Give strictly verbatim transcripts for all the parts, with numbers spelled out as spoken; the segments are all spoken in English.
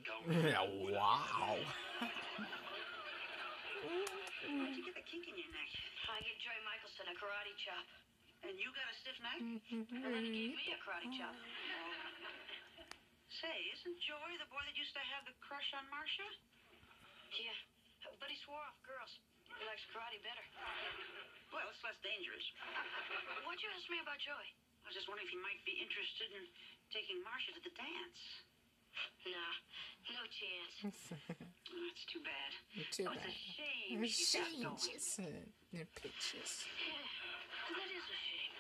go. Yeah, wow. Where'd you get the kink in your neck? I gave Joey Michaelson a karate chop. And you got a stiff neck? And then he gave me a karate chop. Say, isn't Joey the boy that used to have the crush on Marcia? Yeah, but he swore off girls. He likes karate better. Well, it's less dangerous. What'd you ask me about Joey? I was just wondering if you might be interested in taking Marcia to the dance. Nah, no chance. Oh, that's too bad. Too Oh, bad. it's a shame It's she got going. changes in the pictures. Yeah, that is a shame.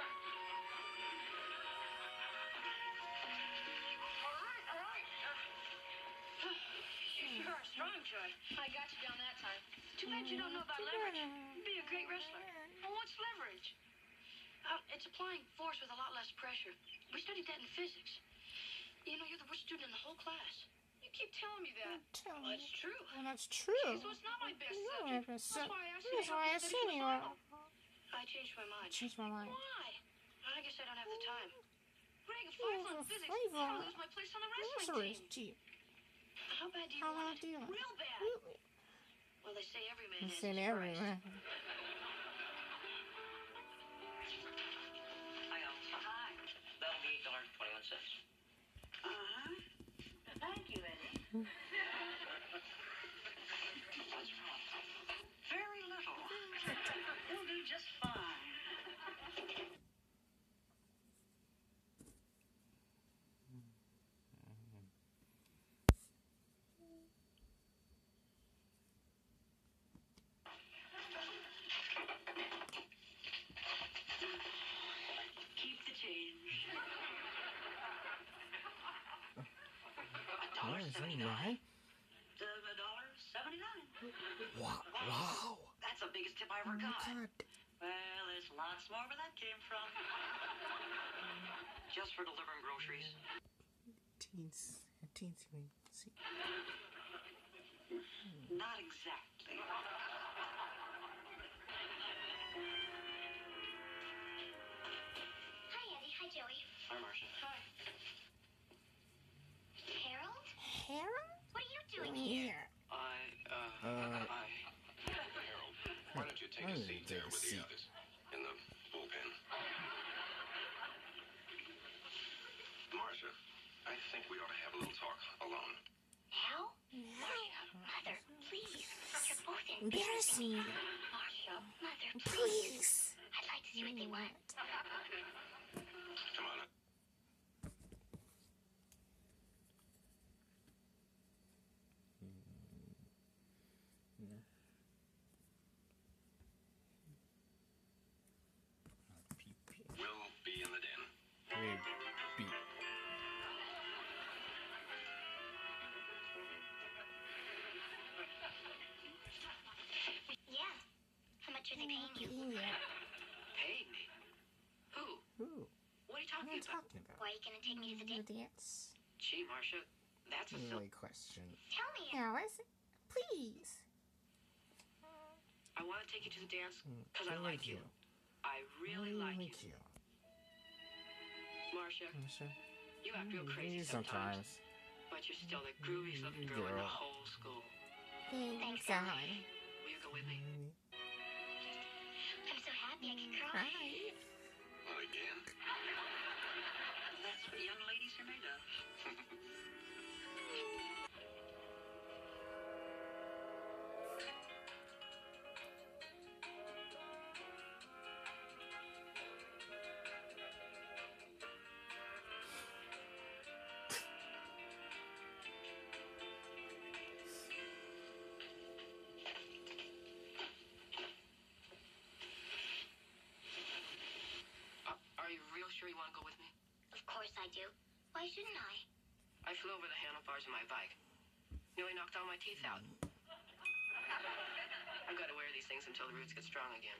All right, all right. Uh, you sure are strong, Joey. I got you down that time. Too bad you don't know about leverage. You'd be a great wrestler. Well, what's leverage? Uh, it's applying force with a lot less pressure. We studied that in physics. You know, you're the worst student in the whole class. You keep telling me that. Tell Well, me. it's true. Well, that's true. Okay, so it's not my best subject. That's why I asked you That's to why I help me study asked you. philosophy. I changed my mind. Changed my mind. Why? I guess I don't have the time. Greg, if I on physics, flavor. I'll lose my place on the wrestling team. Gee, How bad do you how want bad it? do you want it? Real bad. Really? Well, they say every man You has said his price. everywhere. Hi, Al. Hi. That'll be eight dollars and twenty-one cents. Uh-huh. Thank you, Eddie. What's wrong? Very little. You'll do just fine. Keep the change. A dollar Oh, is that seventy-nine. right? A dollar seventy-nine. Wow. Wow. That's the biggest tip I Oh ever my got. god. Well, there's lots more where that came from. Just for delivering groceries. Teens. Teens, you mean. See. Not exactly. Hi, Eddie. Hi, Joey. Hi, Marcia. Hi. Harold? Harold? What are you doing here? Here. I, uh, Uh, I... Harold, why don't you take I a need seat to there take a with the seat. others in the bullpen? Marcia, I think we ought to have a little talk alone. Now? Marcia, Mother, please. You're both Embarrassing. Marcia, Mother, please. Please. I'd like to see what they want. Come on. We'll be in the den. Beep. Yeah. How much are they paying you? Yeah. Paid me. Who? Ooh. What are you What talking are you about? talking about? Why are you gonna take me to the The date? dance. Gee, Marcia, that's a silly. Silly question. Tell me. Alice, please. I want to take you to the dance Mm, because I like you. I really like you. you. Marcia, Marcia, you act real mm, crazy you sometimes, but you're still the grooviest looking girl in the Girl. whole school. Thanks, God. Allie. Will you go with me? I'm so happy I can cry. Hi. Not again. That's what young ladies are made of. Uh, are you real sure you want to go with me? Of course I do. Why shouldn't I? I flew over the handlebars of my bike. Nearly knocked all my teeth out. I've got to wear these things until the roots get strong again.